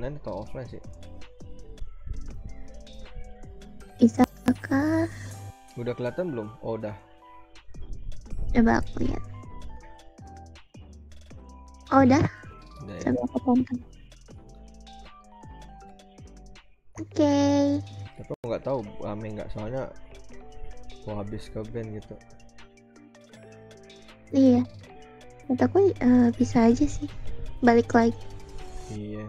online atau offline sih? Bisakah? Udah kelihatan belum? Oh udah. Coba aku lihat. Oh udah. Udah ya. Coba aku tonton. Oke. Tapi aku nggak tahu rame nggak, soalnya aku habis ke band gitu. Iya. Menurut aku bisa aja sih. Balik lagi. Iya.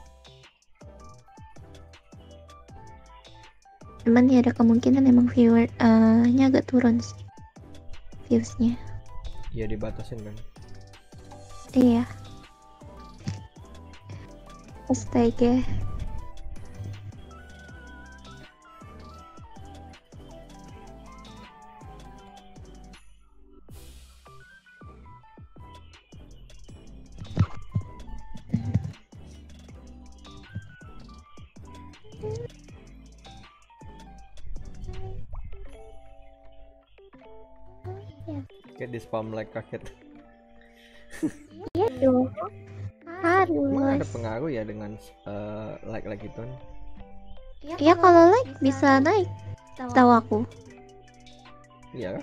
Cuman ya ada kemungkinan emang viewer-nya agak turun sih. Viewsnya. Iya dibatasin kan. Iya. Astaga. Kayak di spam like kaget. Iya dong. Emang ada Harus. pengaruh ya dengan like gitu? Iya kalau like bisa naik. Tahu aku. Iya kan?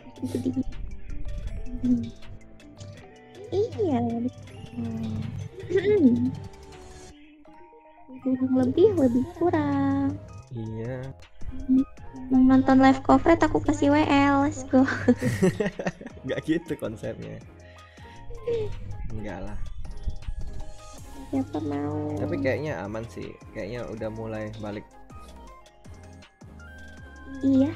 Iya. Lebih kurang. Iya. Nonton live coverage aku kasih WL, let's go. Nggak gitu konsepnya. Enggak lah. Siapa mau? Tapi kayaknya aman sih. Kayaknya udah mulai balik. Iya.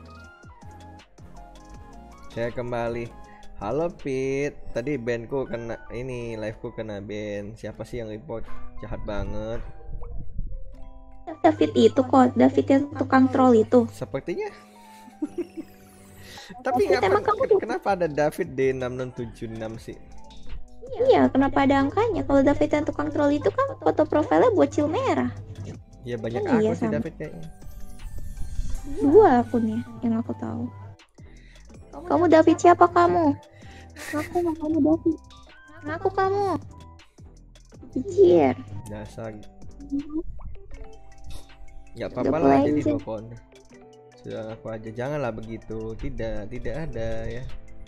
Saya kembali. Halo Pit. Tadi bandku kena ini, liveku kena ban. Siapa sih yang report? Jahat banget. David itu kok, David yang tukang troll itu. Sepertinya. Tapi David, emang kamu kenapa ada David D6676 sih? Iya, kenapa ada angkanya? Kalau David yang tukang troll itu kan foto profilnya bocil merah. Ya banyak Kan aku iya, sih sama. David kayaknya. 2 akunnya yang aku tahu. Kamu David siapa kamu? Aku kamu David. Aku kamu. Jijir. Dasar. Nggak apa-apa lah jadi 2 akun. Sudah aku aja, janganlah begitu. Tidak ada ya.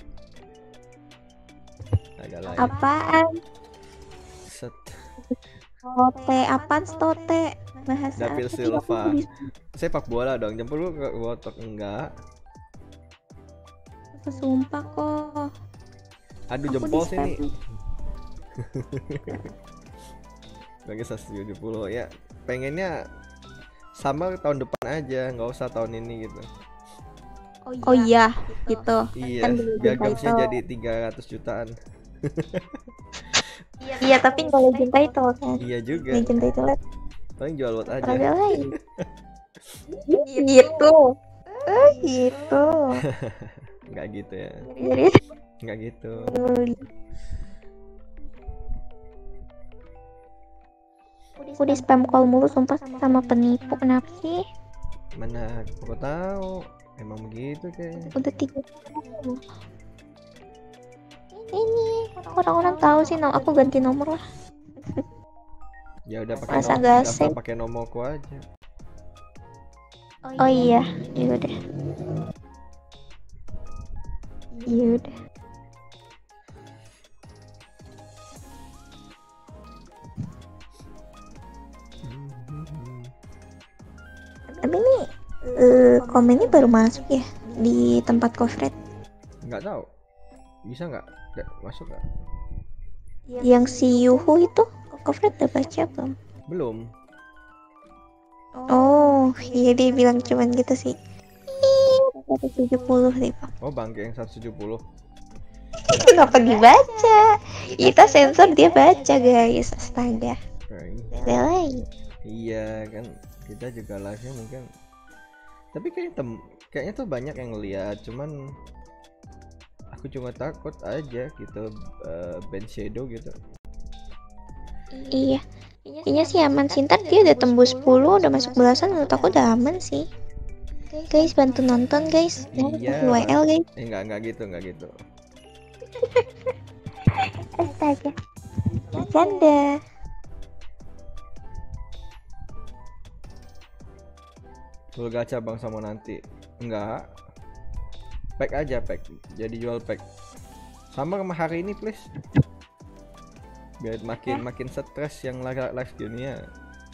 Agak lain. Apaan? Set. Stote, apaan stote? Bahasa David apa? Silva. Sepak bola dong, jempol lu ke wotok enggak? Sumpah kok. Aduh Aku jempol di sini. spam. Bagi 170 ya. Pengennya sama tahun depan aja, nggak usah tahun ini gitu. Oh iya, gitu. Iya, Kan biar Legend gamesnya Title. jadi 300 jutaan. Iya, tapi nggak Legend Title kan. Iya juga. Legend Title Paling jual lot aja. agak lain. Gitu. Gitu. Nggak gitu ya. Jadi Nggak gitu. aku di spam call mulu sumpah sama penipu. Kenapa sih? Mana aku tahu. Emang begitu kayaknya. Udah 3 tahun. Ini orang-orang tahu sih, aku ganti nomor lah. Ya udah Masa pakai gasing? pakai nomorku aja. Oh iya, yaudah. Yaudah. Tapi ini komennya baru masuk ya di tempat coverage. Nggak tahu. Bisa nggak? Nggak masuk nggak? Yang si Yuhu itu coverage udah baca belum? Belum. Oh, iya dia bilang cuman gitu sih. 170 deh Pak. Oh bangke yang 170. Kenapa dibaca? Kita sensor dia baca guys. Astaga. Belai. Iya kan kita juga live-nya mungkin. Tapi kayaknya tuh banyak yang ngeliat, cuman aku cuma takut aja gitu band shadow gitu. Iya. Kayaknya sih aman sih. Ntar dia udah tembus 10, udah masuk belasan, menurut aku udah aman sih. Guys, bantu nonton guys. Iya. WL guys. Enggak gitu. Astaga. Bercanda. Full gacha bang sama nanti. Enggak. Pack aja pack. Jadi jual pack. Sama hari ini please. Biar makin stres yang live gini ya.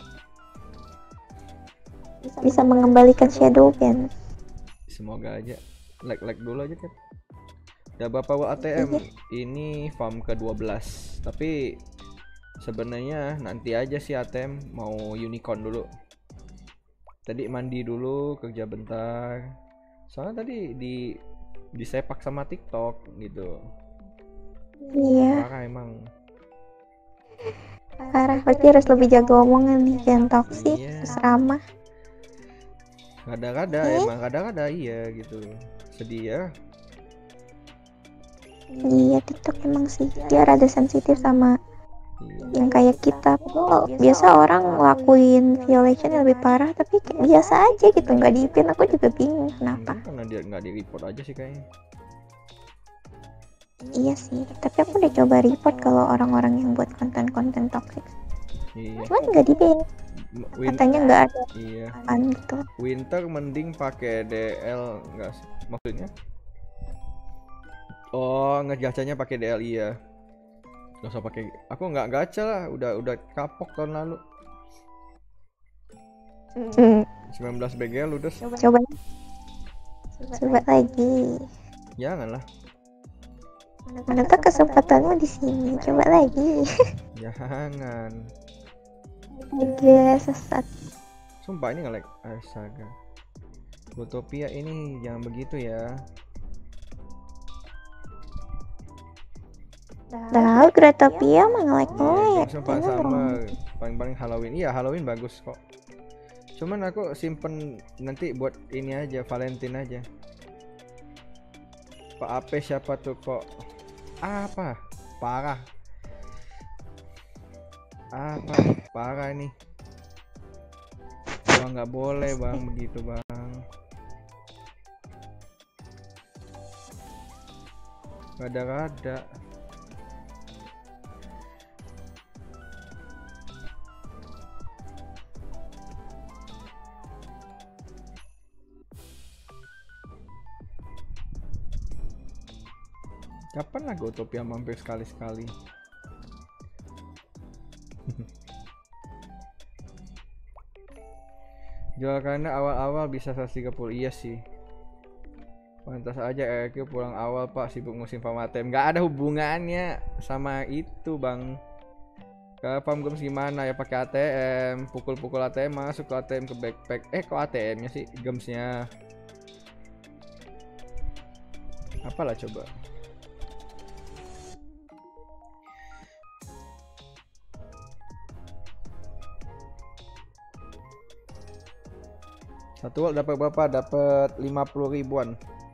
Bisa mengembalikan Shadow Band. Semoga aja. Like dulu aja kan. Udah berapa ATM? Ini farm ke-12. Tapi sebenarnya nanti aja sih ATM mau unicorn dulu. Tadi mandi dulu, kerja bentar. Soalnya tadi disepak sama TikTok gitu. Iya. Parah emang. Parah, berarti harus lebih jaga omongan nih, jangan toksik, terus ramah. Kadang-kadang iya gitu. Sedih ya. Iya, TikTok emang sih dia rada sensitif sama yang kayak kita. Oh, biasa orang ngelakuin violation yang lebih parah, tapi kayak biasa aja gitu, nggak di-pin. Aku juga bingung kenapa. Karena dia nggak di-report aja sih kayaknya. Iya sih, tapi aku udah coba report kalau orang-orang yang buat konten-konten toxic. Iya. Cuman nggak di-ban. Katanya nggak ada. Iya. Gitu. Winter mending pakai DL nggak sih? Maksudnya? Oh, ngegacanya pakai DL iya. Nggak usah pakai. Aku nggak gacha lah, udah kapok tahun lalu. 19 BGL udah. Coba lagi. Janganlah. Mana tuh kesempatanmu di sini. Coba lagi. Jangan. Gila sesat. Sumpah ini nge-lag. Astaga. Utopia ini jangan begitu ya. Tahu Gratopia mah nge-lag. Sumpah sama paling Halloween. Iya, Halloween bagus kok. Cuman aku simpen nanti buat ini aja, Valentine aja. Pak AP siapa tuh kok? Apa? Parah. Apa? Parah ini. Bang nggak boleh bang begitu bang. Rada-rada. Kapan lah Utopia mampir sekali-sekali? Jual karena awal-awal bisa 130. Iya sih. Pantas aja EQ pulang awal pak, sibuk musim farm ATM. Gak ada hubungannya sama itu bang. Kalau farm games gimana ya, pakai ATM, pukul-pukul ATM, masuk ke ATM ke backpack. Kok ATM-nya sih gamesnya? Apalah coba. Satu wall dapat berapa? Dapat 50 ribuan.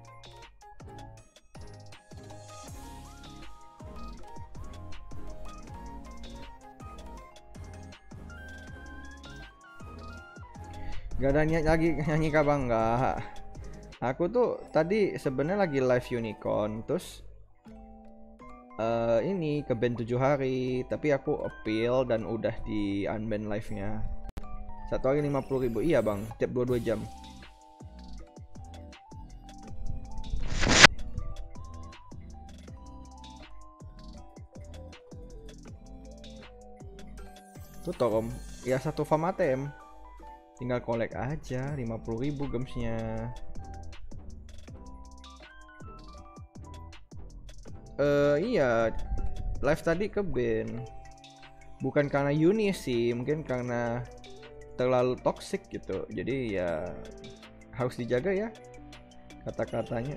Gak ada niat lagi nyanyi kah bang? Enggak. Aku tuh tadi sebenarnya lagi live unicorn, terus ini ke ban 7 hari, tapi aku appeal dan udah di unban live-nya. Satu hari 50 ribu. Iya bang, tiap 22 jam. Tuh Tom, ya satu farm ATM. Tinggal collect aja 50 ribu gamesnya. Iya, live tadi ke ban. Bukan karena Uni sih, mungkin karena terlalu toxic gitu, jadi ya harus dijaga ya kata-katanya.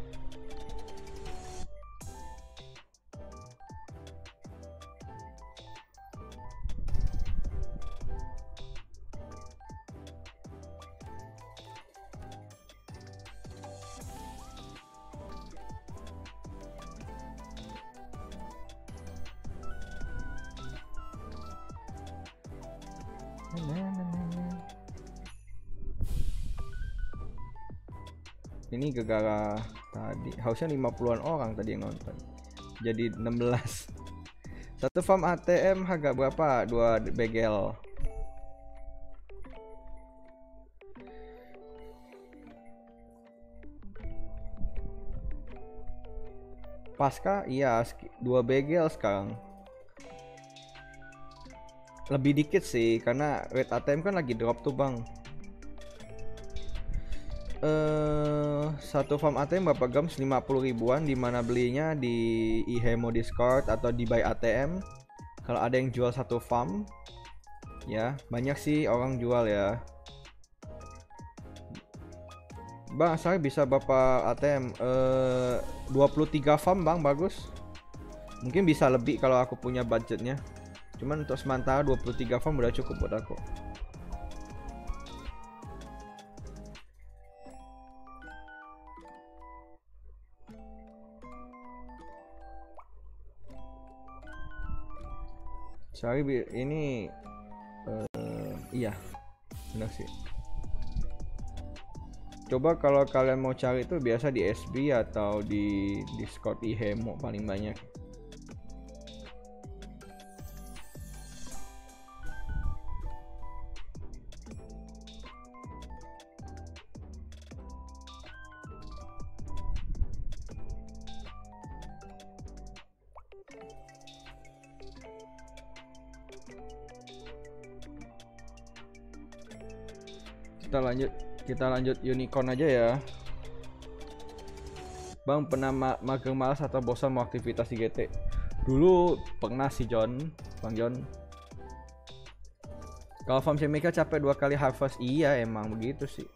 Ini gara-gara tadi harusnya 50-an orang tadi yang nonton, jadi 16. Satu farm ATM harga berapa? 2 BGL. Pasca iya 2 BGL sekarang. Lebih dikit sih karena rate ATM kan lagi drop tuh bang. Satu farm ATM berapa gams 50 ribuan, dimana belinya di eHemo Discord atau di buy ATM. Kalau ada yang jual satu farm ya, banyak sih orang jual ya bang. Saya bisa bapak ATM 23 farm bang, bagus. Mungkin bisa lebih kalau aku punya budgetnya, cuman untuk sementara 23 farm udah cukup buat aku. Sorry ini iya benar sih. Coba kalau kalian mau cari itu biasa di SB atau di Discord eHemo paling banyak. Kita lanjut unicorn aja ya bang. Pernah mager malas atau bosan mau aktivitas di GT? Dulu pernah sih John, bang John. Kalau farm chemical capek 2 kali harvest, iya emang begitu sih.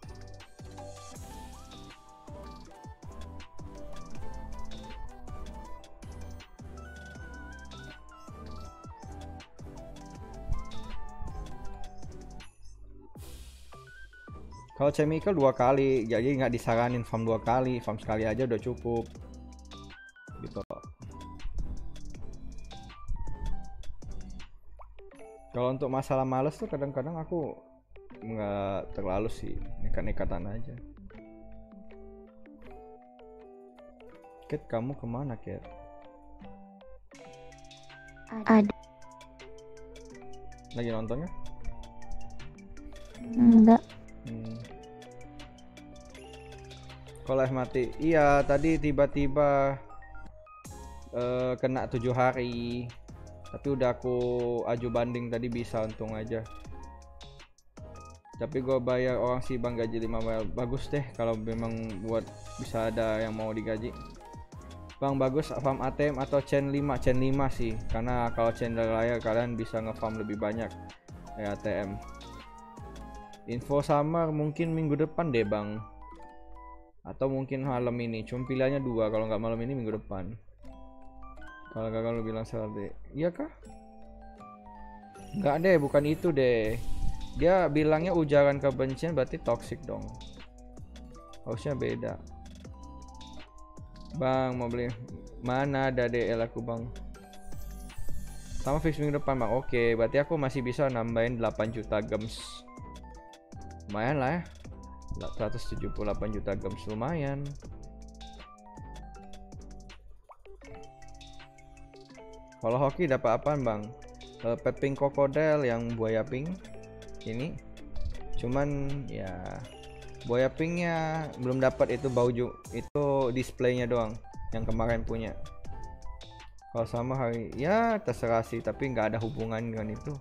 Kalau chemical 2 kali, jadi nggak disaranin farm 2 kali, farm sekali aja udah cukup gitu. Kalau untuk masalah males tuh kadang-kadang aku nggak terlalu sih, nekat-nekatan aja. Kat, kamu kemana Kat? Ada. Lagi nontonnya? Enggak. Kalau mati, iya tadi tiba-tiba kena 7 hari, tapi udah aku aju banding tadi, bisa untung aja. Tapi gue bayar orang sih bang, gaji 5 mil. Bagus deh kalau memang buat bisa ada yang mau digaji bang. Bagus farm ATM atau chain 5 sih, karena kalau chain layar kalian bisa ngefarm lebih banyak ATM. Info summer mungkin minggu depan deh bang, atau mungkin malam ini. Cuma pilihannya 2, kalau nggak malam ini minggu depan. Kalau gagal lu bilang salah deh. Iya kah? Nggak deh, bukan itu deh. Dia bilangnya ujaran kebencian, berarti toxic dong. Harusnya beda. Bang mau beli mana? Ada DL aku bang. Sama fix minggu depan bang. Oke, berarti aku masih bisa nambahin 8 juta gems. Lumayan lah ya. 178 juta gems, lumayan. Kalau hoki dapat apaan bang? Peping krokodil yang buaya pink ini. Cuman ya buaya pinknya belum dapat, itu bauju, itu displaynya doang yang kemarin punya. Kalau sama hari ya terserah sih, tapi nggak ada hubungan dengan itu.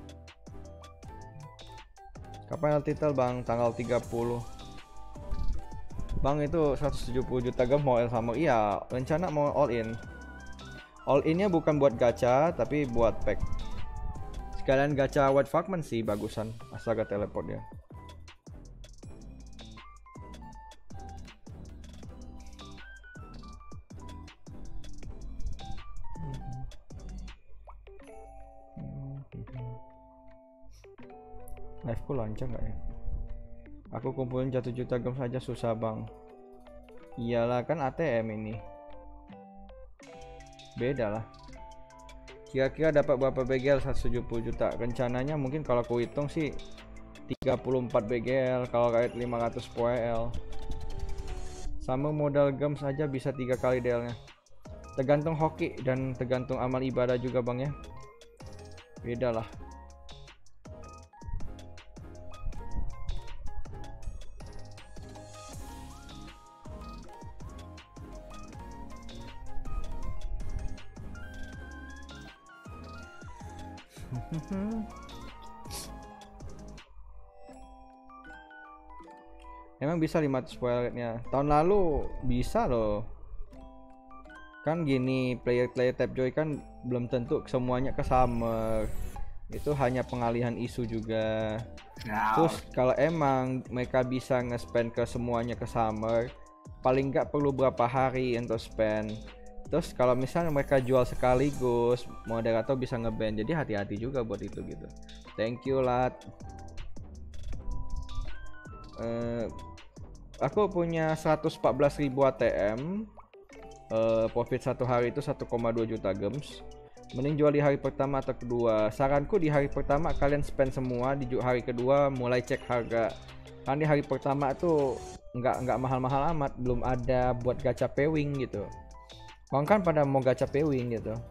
Kapan titel bang? Tanggal 30 bang. Itu 170 juta gem mau sama. Iya, rencana mau all in. All innya bukan buat gacha, tapi buat pack. Sekalian gacha white fragment sih bagusan, asal gak teleport ya. Liveku lancar nggak ya? Aku kumpulin 1 juta gem saja susah bang. Iyalah kan ATM ini. Beda lah. Kira-kira dapat berapa BGL? 170 juta. Rencananya mungkin kalau aku hitung sih 34 BGL kalau kait 500 PL. Sama modal gem saja bisa 3 kali DL nya. Tergantung hoki dan tergantung amal ibadah juga bang ya. Beda lah. Emang bisa 500 poin rate-nya. Tahun lalu bisa loh. Kan gini, player Tapjoy kan belum tentu semuanya ke Summer. Itu hanya pengalihan isu juga. Terus kalau emang mereka bisa nge-spend ke semuanya ke Summer, paling nggak perlu berapa hari untuk spend. Terus kalau misalnya mereka jual sekaligus, moderator bisa nge-ban. Jadi hati-hati juga buat itu gitu. Thank you Lat. Aku punya 114.000 ATM. Profit satu hari itu 1,2 juta gems. Mending jual di hari pertama atau kedua. Saranku di hari pertama kalian spend semua, di hari kedua mulai cek harga. Kan di hari pertama tuh nggak mahal-mahal amat, belum ada buat gacha pewing gitu. Orang kan pada mau gacha pewing gitu.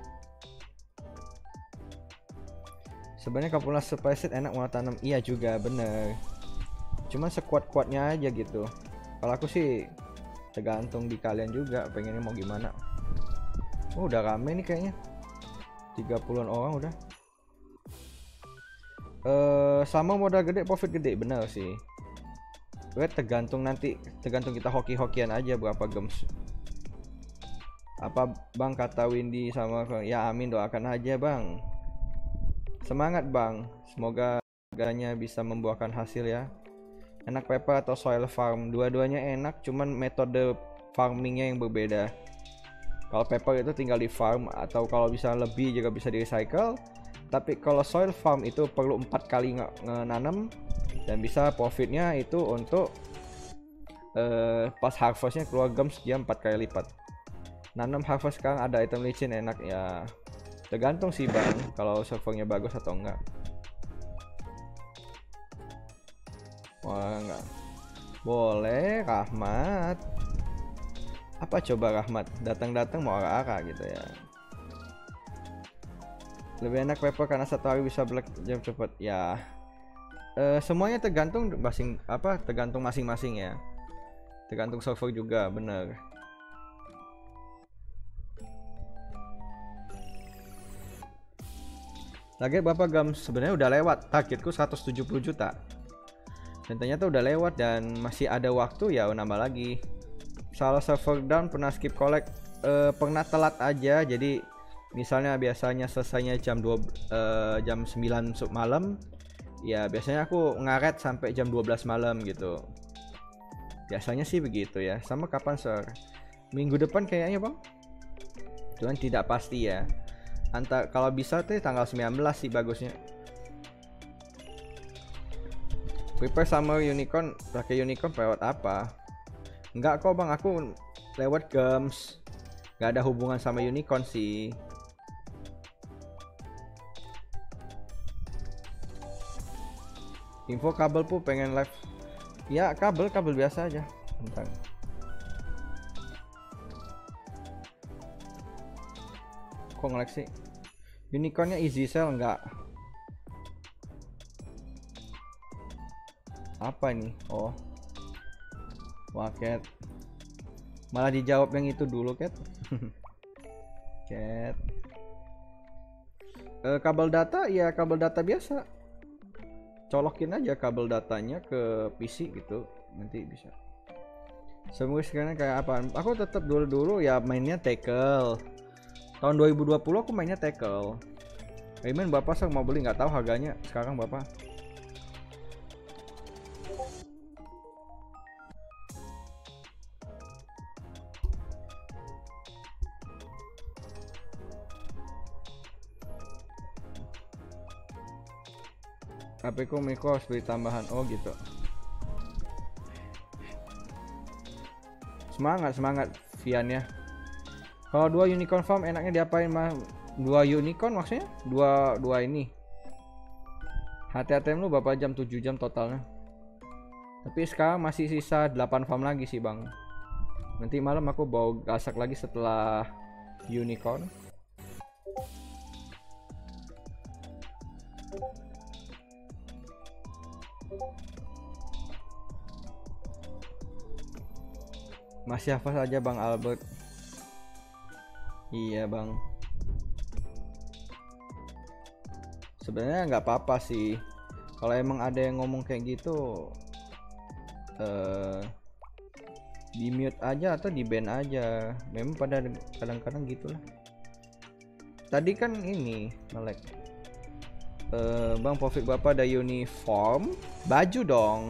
Sebenarnya Kapula Surprise enak mau tanam, iya juga bener. Cuma sekuat-kuatnya aja gitu. Kalau aku sih tergantung di kalian juga pengennya mau gimana. Oh udah rame nih kayaknya, 30-an orang udah. Sama modal gede profit gede, bener sih. Tergantung kita hoki-hokian aja berapa gems. Apa bang kata Windy sama ya amin, doakan aja bang. Semangat bang, semoga harganya bisa membuahkan hasil ya. Enak paper atau soil farm, dua-duanya enak, cuman metode farmingnya yang berbeda. Kalau paper itu tinggal di farm, atau kalau bisa lebih juga bisa di recycle. Tapi kalau soil farm itu perlu 4 kali nanam, dan bisa profitnya itu untuk pas harvestnya keluar gems dia 4 kali lipat. Nanam harvest sekarang ada item licin enak ya, tergantung sih bang kalau servernya bagus atau enggak. Wah enggak boleh Rahmat. Apa coba Rahmat datang-datang mau arah-arah gitu ya. Lebih enak paper karena satu hari bisa black jam cepet ya. Semuanya tergantung masing-masing ya. Tergantung server juga bener. Target berapa gems? Sebenarnya udah lewat, targetku 170 juta. Dan ternyata udah lewat dan masih ada waktu ya nambah lagi. Salah server down pernah skip collect, pernah telat aja. Jadi misalnya biasanya selesainya jam 9 malam, ya biasanya aku ngaret sampai jam 12 malam gitu. Biasanya sih begitu ya. Sama kapan sir? Minggu depan kayaknya bang. Cuman tidak pasti ya. Kalau bisa tuh tanggal 19 sih bagusnya. Prepare sama unicorn, pakai unicorn lewat apa? Enggak kok bang, aku lewat gems. Gak ada hubungan sama unicorn sih. Info kabel pu pengen live. Ya kabel biasa aja. Bentar. Kok nge-lag sih? Unicornnya easy sell enggak? Apa ini? Oh, wah Cat, malah dijawab yang itu dulu Cat. Cat, kabel data ya kabel data biasa, colokin aja kabel datanya ke PC gitu, nanti bisa. Semua sekarang kayak apa? Aku tetap dulu ya mainnya tackle. Tahun 2020 aku mainnya tackle. Rayman bapak sih mau beli, nggak tahu harganya sekarang bapak. HP ku Miko harus beli tambahan. Oh gitu. Semangat Vian ya. Kalau 2 unicorn farm enaknya diapain mah? 2 unicorn maksudnya? Dua ini. HTTM lu berapa jam? 7 jam totalnya. Tapi sekarang masih sisa 8 farm lagi sih bang. Nanti malam aku bawa gasak lagi setelah unicorn. Masih hafal saja bang Albert. Iya bang. sebenarnya nggak apa-apa sih kalau emang ada yang ngomong kayak gitu, di mute aja atau di ban aja. Memang pada kadang-kadang gitulah. Tadi kan ini melek. Bang Taufik Bapak ada uniform, baju dong.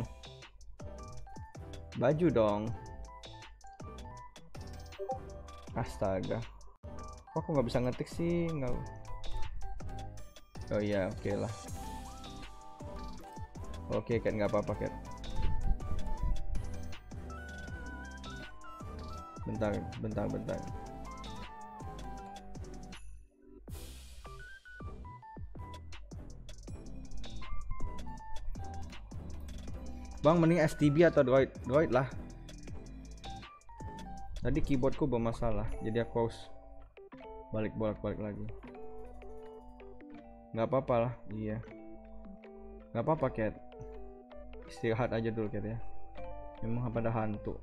Baju dong. Astaga. Kok aku nggak bisa ngetik sih? Nggak. Oh iya, oke lah. Oke, Cat, nggak apa-apa, Cat. Bentar. Bang, mending STB atau Droid lah. Tadi keyboardku bermasalah, jadi aku harus balik lagi. Nggak apa-apa lah, iya. Nggak apa-apa, Cat. Istirahat aja dulu, Cat ya. Memang pada hantu.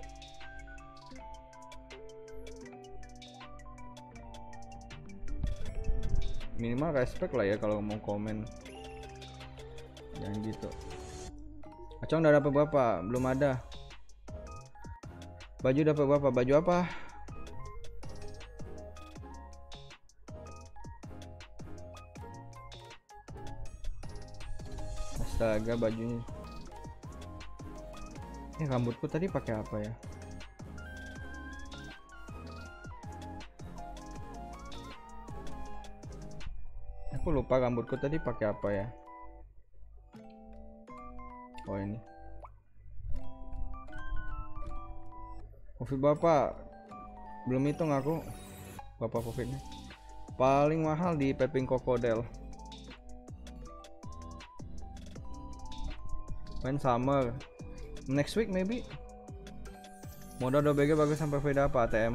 Minimal respect lah ya kalau mau komen. Jangan gitu. Acong udah dapat berapa? Belum ada. Baju dapat berapa? Baju apa? Astaga, bajunya. Rambutku tadi pakai apa ya? Aku lupa rambutku tadi pakai apa ya. Oh ini. Covid Bapak belum hitung aku. Bapak Covidnya paling mahal di Peping Crocodile. Main summer next week maybe. Modal DBG bagus sampai Veda apa ATM.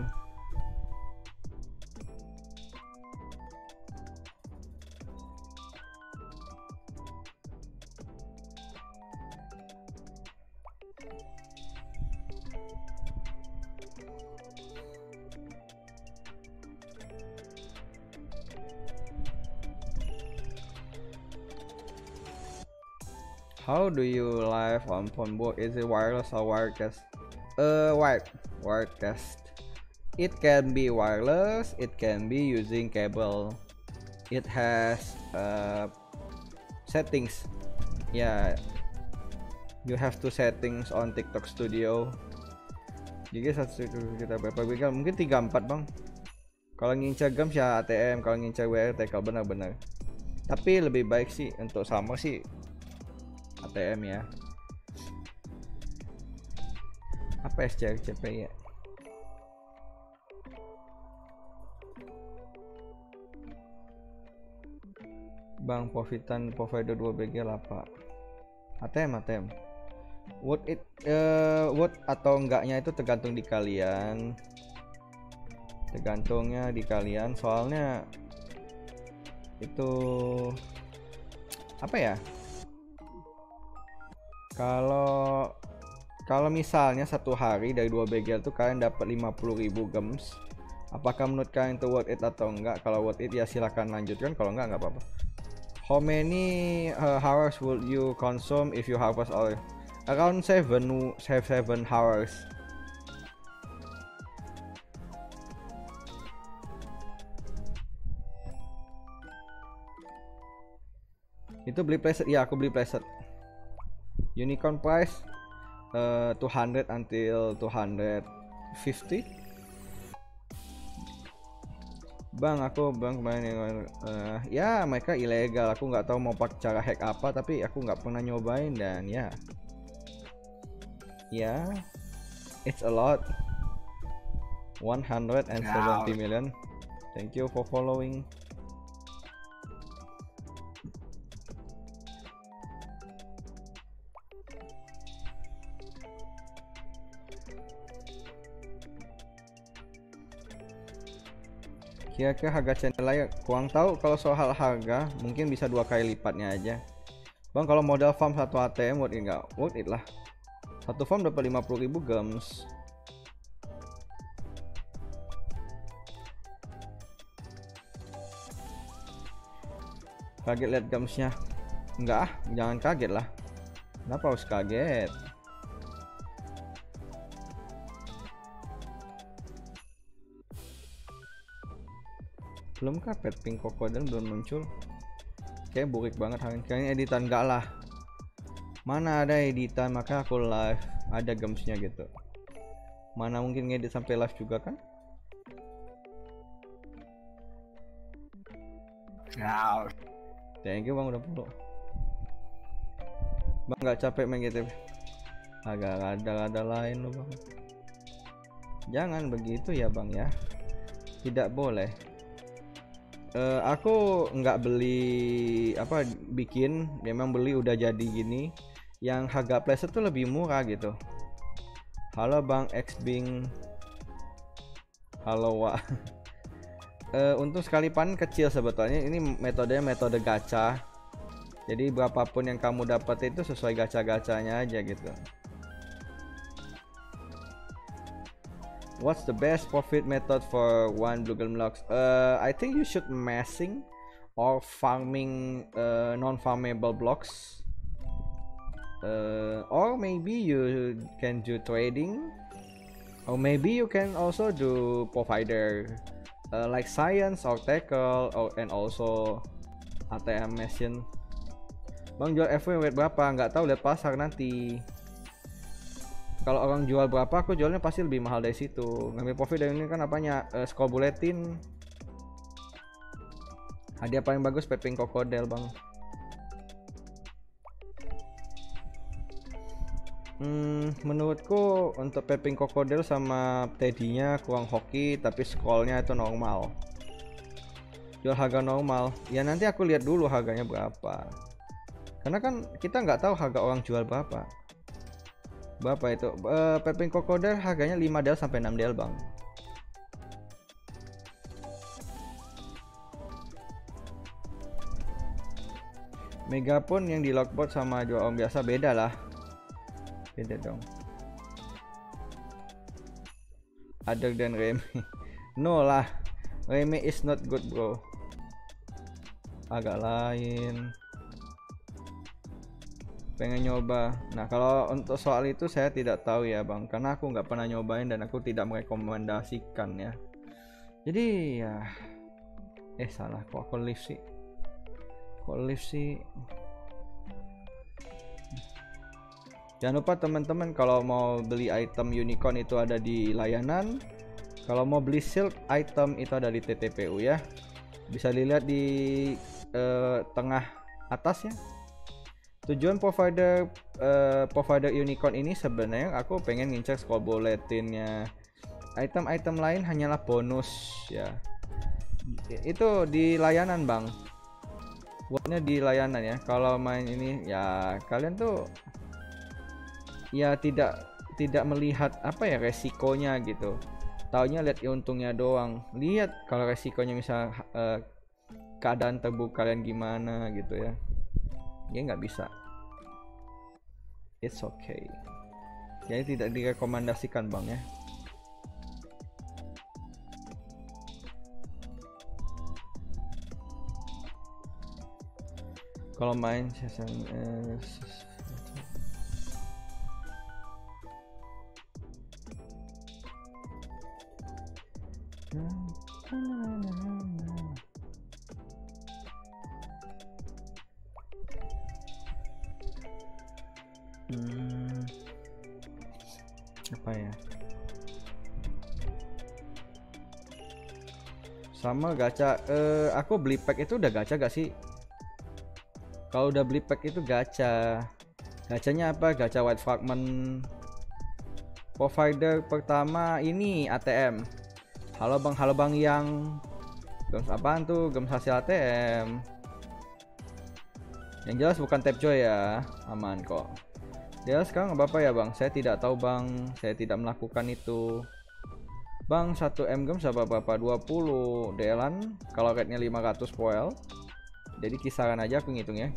How do you live on phone book? Is it wireless or wirecast? Wirecast. It can be wireless. It can be using cable. It has settings. Yeah, you have to settings on TikTok Studio. Jadi kita berapa giga? Mungkin 3-4 bang. Kalau ngincar games ya ATM, kalau ngincar WRT kalau benar-benar. Tapi lebih baik sih untuk sama sih ATM ya. Apa SCRCP ya? Bang, profitan provider 2BG apa? ATM. Worth atau enggaknya itu tergantung di kalian. Tergantungnya di kalian, soalnya itu apa ya? Kalau misalnya satu hari dari 2BG itu kalian dapat 50.000 gems, apakah menurut kalian itu worth it atau enggak? Kalau worth it ya silahkan lanjutkan, kalau enggak apa-apa. How many hours will you consume if you harvest all? Around 7 hours. Itu beli preset? Ya, aku beli preset. Unicorn price 200 until 250. Bang, kemarin ya mereka ilegal. Aku nggak tahu mau pakai cara hack apa, tapi aku nggak pernah nyobain dan ya, it's a lot. 170 million. Thank you for following. Kira-kira harga channel layak? Kurang tahu kalau soal harga, mungkin bisa 2 kali lipatnya aja. Bang, kalau modal farm 1 ATM worth it nggak? Worth it lah. Satu farm dapat 50.000 gems. Kaget lihat gamesnya? Enggak ah, jangan kaget lah. Kenapa harus kaget? Belum kah pet pink crocodile belum muncul? Kayak burik banget hari ini. Kayaknya editan enggak lah. Mana ada editan, maka aku live ada gamesnya gitu. Mana mungkin ngedit sampai live juga kan? Wow. Thank you bang udah follow. Bang nggak capek main GTP? Agak ada lain loh bang. Jangan begitu ya bang ya. Tidak boleh. Aku nggak beli apa bikin, memang beli udah jadi gini. Yang harga playset tuh lebih murah gitu. Halo bang Xbing. Halo Wak. Untuk sekali panen kecil sebetulnya, ini metodenya metode gacha. Jadi berapapun yang kamu dapat itu sesuai gacha-gachanya aja gitu. What's the best profit method for one blue gem blocks? I think you should massing or farming non-farmable blocks. Or maybe you can do trading, or maybe you can also do provider like science or tackle and also ATM machine. Bang jual FW weight berapa? Nggak tahu, lihat pasar nanti. Kalau orang jual berapa, aku jualnya pasti lebih mahal dari situ. Ngambil profit dari ini kan apanya? Skor buletin. Hadiah paling bagus pet pink crocodile bang. Menurutku untuk pet pink crocodile sama teddy-nya kurang hoki, tapi scrollnya itu normal. Jual harga normal. Ya nanti aku lihat dulu harganya berapa. Karena kan kita nggak tahu harga orang jual berapa. Berapa itu? Pet pink crocodile harganya 5 del sampai 6 del bang. Megapun yang di lockbot sama jual orang biasa beda lah. Beda dong. Other than Remy. No lah. Remy is not good bro. Agak lain. Pengen nyoba. Nah kalau untuk soal itu saya tidak tahu ya bang, karena aku nggak pernah nyobain dan aku tidak merekomendasikan ya. Jadi ya salah kok aku live sih. Jangan lupa teman-teman, kalau mau beli item unicorn itu ada di layanan. Kalau mau beli shield item itu ada di TTPU ya. Bisa dilihat di tengah atas ya. Tujuan provider unicorn ini sebenarnya aku pengen ngincer skor bulletinnya. Item-item lain hanyalah bonus ya. Itu di layanan bang. Buatnya di layanan ya. Kalau main ini ya kalian tuh ya tidak melihat apa ya resikonya gitu. Taunya lihat untungnya doang. Lihat kalau resikonya misal keadaan terburuk kalian gimana gitu ya. Ya nggak bisa. It's okay. Jadi tidak direkomendasikan bang ya. Kalau main season apa ya, sama gacha. Aku beli pack itu udah gacha gak sih? Kalau udah beli pack itu gachanya apa? Gacha white fragment. Provider pertama ini ATM. Halo bang yang games apaan tuh? Games hasil ATM. Yang jelas bukan tap joy ya, aman kok. Dia sekarang apa ya bang? Saya tidak tahu bang, saya tidak melakukan itu. Bang 1M games berapa? 20 delan. Kalau rate-nya 500 poel. Jadi kisaran aja aku ngitung ya.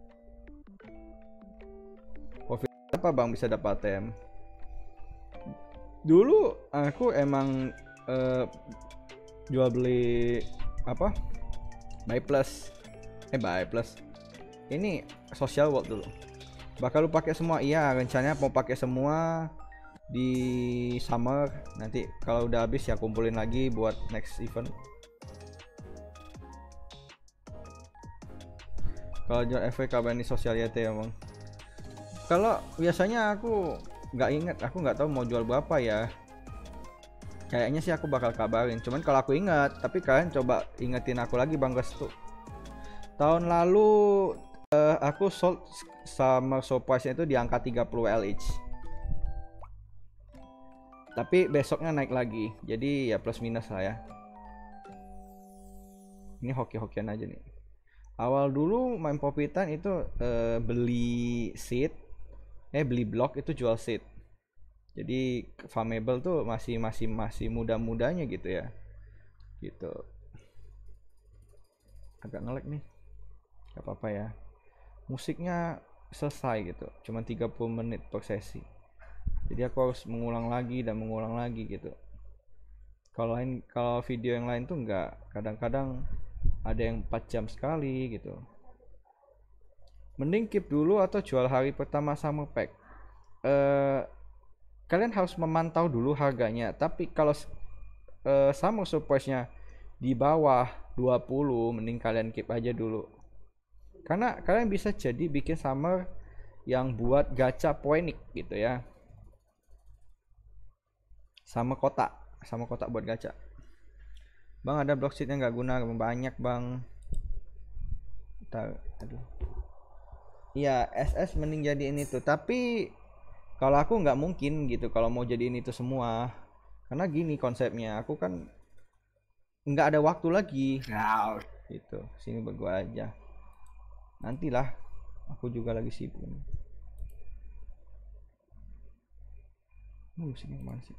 Profit apa bang bisa dapat ATM? Dulu aku emang jual beli apa? Buy plus. Buy plus. Ini social world dulu. Bakal lu pakai semua? Iya, rencananya mau pakai semua di summer. Nanti kalau udah habis ya kumpulin lagi buat next event. Kalau jual FVK ini sosialite ya bang. Kalau biasanya aku nggak inget, aku nggak tahu mau jual berapa ya. Kayaknya sih aku bakal kabarin. Cuman kalau aku ingat, tapi kalian coba ingetin aku lagi bang Restu. Tahun lalu aku sold summer surprise itu di angka 30 LH. Tapi besoknya naik lagi. Jadi ya plus minus lah ya. Ini hoki-hokian aja nih. Awal dulu main Popitan itu beli seed, beli blok itu jual seed. Jadi farmable tuh masih muda-mudanya gitu ya. Gitu. Agak ngelek nih. Gak apa-apa ya. Musiknya selesai gitu. Cuma 30 menit per sesi. Jadi aku harus mengulang lagi dan mengulang lagi gitu. Kalau video yang lain tuh enggak. Kadang-kadang ada yang 4 jam sekali gitu. Mending keep dulu atau jual hari pertama summer pack. Kalian harus memantau dulu harganya. Tapi kalau summer surprise-nya di bawah 20, mending kalian keep aja dulu. Karena kalian bisa jadi bikin summer yang buat gacha poenik gitu ya. Sama kotak buat gacha. Bang ada block seed yang nggak guna, banyak bang. Aduh. Iya SS mending jadiin itu. Tapi kalau aku nggak mungkin gitu kalau mau jadiin itu semua. Karena gini konsepnya, aku kan nggak ada waktu lagi. Gitu. Sini buat gua aja. Nantilah. Aku juga lagi sibuk. Sini kemana sih?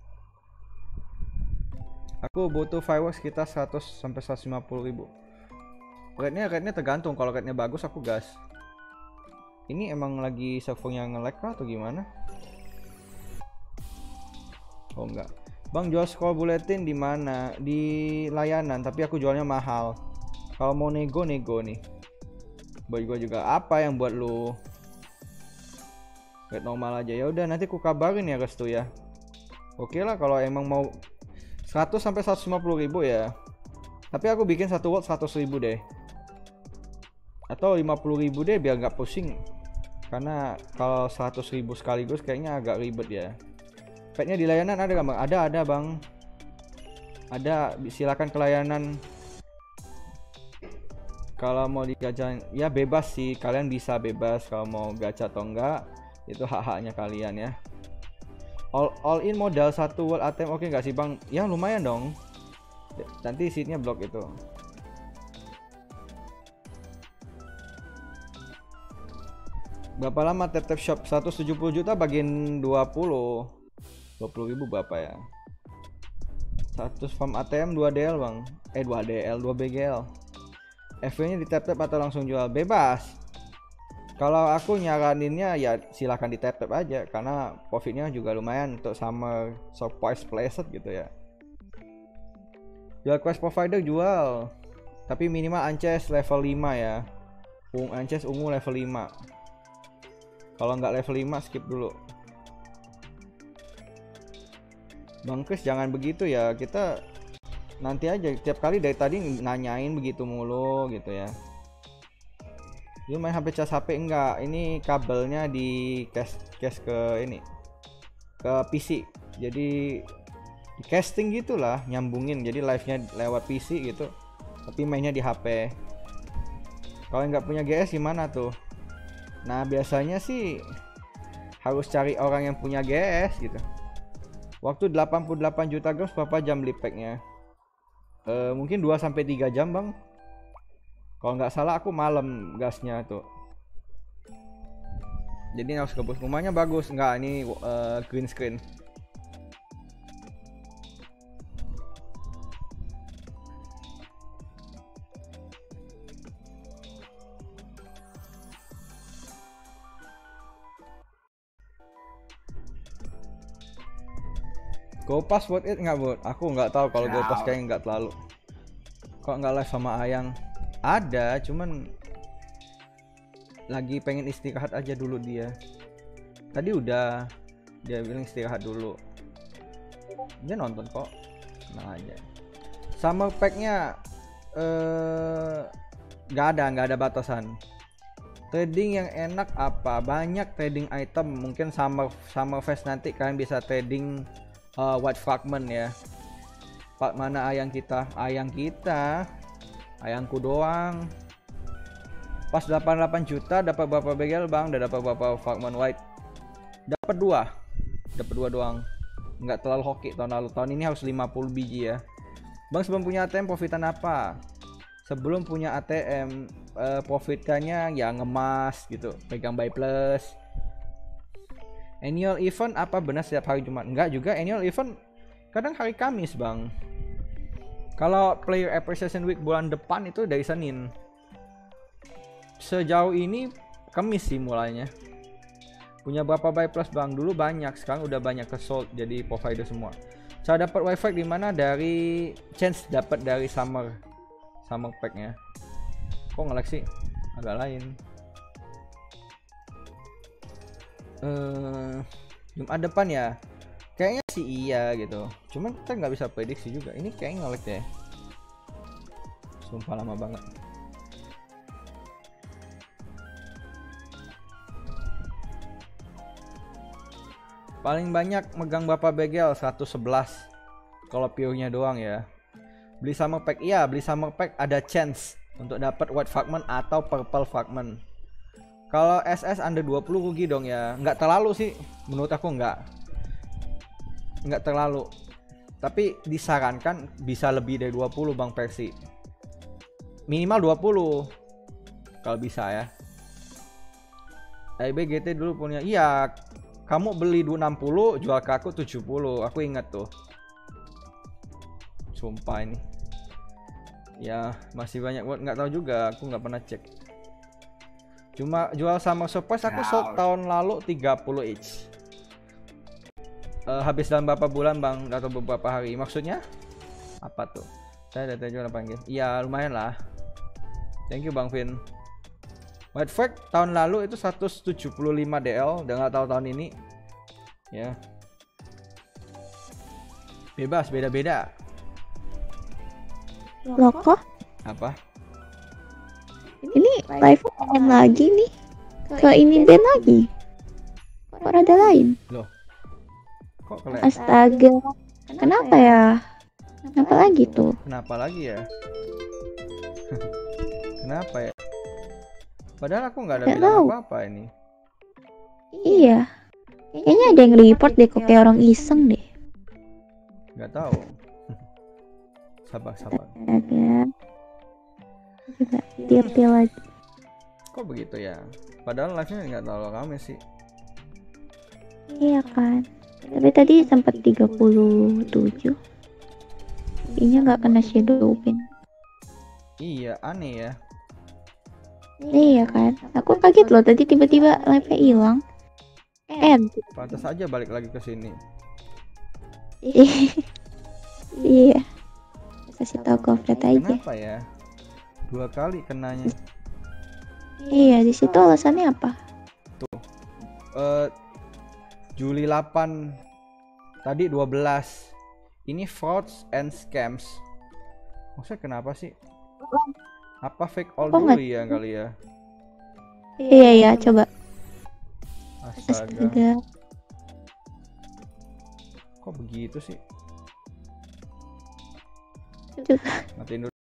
Aku butuh fireworks sekitar 100 sampai 150 ribu. Rate-nya tergantung. Kalau rate-nya bagus aku gas. Ini emang lagi servernya nge-lag kah atau gimana? Oh enggak. Bang jual scroll bulletin di mana? Di layanan, tapi aku jualnya mahal. Kalau mau nego nih. Buat gua juga apa yang buat lu? Rate normal aja. Ya udah nanti ku kabarin ya Restu ya. Oke lah kalau emang mau 100 sampai 150 ribu ya. Tapi aku bikin 1 watt 100 ribu deh. Atau 50 ribu deh biar nggak pusing. Karena kalau 100 ribu sekaligus kayaknya agak ribet ya. Petnya di layanan ada nggak bang? Ada bang. Ada, silakan ke layanan. Kalau mau digacha ya bebas sih. Kalian bisa bebas kalau mau gacha atau enggak. Itu hak-haknya kalian ya. All in modal 1 world ATM oke nggak sih bang? Ya lumayan dong. Nanti seatnya blok itu. Berapa lama tap shop? 170 juta bagian 20 ribu berapa ya? 100 farm ATM 2 DL bang. 2 DL 2 BGL. FV nya di tap atau langsung jual? Bebas. Kalau aku nyaraninnya ya silahkan di tap aja karena profitnya juga lumayan untuk summer surprise playset gitu ya. Jual quest provider jual, tapi minimal Ances level 5 ya. Ances ungu level 5. Kalau nggak level 5 skip dulu. Bang Chris jangan begitu ya, kita nanti aja tiap kali dari tadi nanyain begitu mulu gitu ya. Lu main HP cas HP enggak? Ini kabelnya di cast ke ini, ke PC. Jadi di casting gitulah, nyambungin. Jadi live-nya lewat PC gitu. Tapi mainnya di HP. Kalau nggak punya GS gimana tuh? Nah biasanya sih harus cari orang yang punya GS gitu. Waktu 88 juta grams berapa jam beli packnya? Mungkin 2-3 jam bang. Kalau nggak salah aku malam gasnya tuh. Jadi harus kebus. Rumahnya bagus nggak? Ini green screen. Go pass worth it nggak Bud? Aku nggak tahu kalau go pass kayaknya nggak terlalu. Kok nggak live sama Ayang? Ada, cuman lagi pengen istirahat aja dulu dia. Tadi udah dia bilang istirahat dulu. Dia nonton kok, tenang aja. Summer packnya nggak ada batasan. Trading yang enak apa? Banyak trading item. Mungkin summer fest nanti kalian bisa trading white fragment ya. Pak mana ayang kita? Ayangku doang. Pas 88 juta dapat berapa bagel bang? Udah dapat berapa fragment white? Dapat dua doang. Nggak terlalu hoki tahun lalu. Tahun ini harus 50 biji ya. Bang sebelum punya ATM profitan apa? Sebelum punya ATM profitannya ya ngemas gitu, pegang buy plus. Annual event apa benar setiap hari Jumat? Enggak juga, annual event kadang hari Kamis bang. Kalau player appreciation week bulan depan itu dari Senin. Sejauh ini Kamis sih mulainya. Punya berapa buy plus bang? Dulu banyak, sekarang udah banyak ke sold jadi provider semua. Cara dapat wifi di mana? Dari chance dapat dari summer packnya. Kok nge-lag sih? Agak lain. Jumat depan ya? Kayaknya sih iya gitu. Cuman kita nggak bisa prediksi juga. Ini kayaknya nge-lag ya. Sumpah lama banget. Paling banyak megang berapa bagel? 111. Kalau pure-nya doang ya. Beli summer pack, iya beli summer pack ada chance untuk dapat white fragment atau purple fragment. Kalau SS under 20 rugi dong ya. Nggak terlalu sih, menurut aku nggak terlalu. Tapi disarankan bisa lebih dari 20 bang Persi. Minimal 20 kalau bisa ya. AIB GT dulu punya, iya. Kamu beli 260, jual ke aku 70. Aku ingat tuh. Sumpah ini. Ya, masih banyak buat nggak tahu juga, aku nggak pernah cek. Cuma jual sama surprise aku sold tahun lalu 30 each. Habis dalam berapa bulan, Bang? Atau beberapa hari? Maksudnya? Apa tuh? Saya data jual panggil. Iya, lumayan lah. Thank you, Bang Vin. White Flag tahun lalu itu 175 DL, udah nggak tahu tahun ini. Ya. Bebas, beda-beda. Loh kok? Apa? Ini live on lagi nih. Ke ini band lagi. Kok ada lain? Loh. Kok kalian? Astaga. Kenapa ya? Kenapa lagi tuh? Kenapa lagi ya? Kenapa ya? Padahal aku nggak ada Nggak bilang tahu. apa-apa ini. Iya. Kayaknya ada yang report deh kok kayak orang iseng deh. Nggak tahu. Sabar. Astaga. Coba detail lagi. Kok begitu ya? Padahal live-nya nggak terlalu rame sih. Iya kan. Tapi tadi sempat 37. Kayaknya nggak kena shadow pin. Iya, aneh ya. Iya kan. Aku kaget loh tadi tiba-tiba live-nya hilang. Pantas aja balik lagi ke sini. Iya. Kasih tahu Gofret aja. Kenapa ya? 2 kali kenanya. Iya, di situ alasannya apa? Juli 8 tadi 12. Ini frauds and scams. Maksudnya kenapa sih? Apa fake all Kok dulu nggak- ya kali ya? Iya, coba. Astaga. Astaga. Kok begitu sih? Coba. Matiin dulu.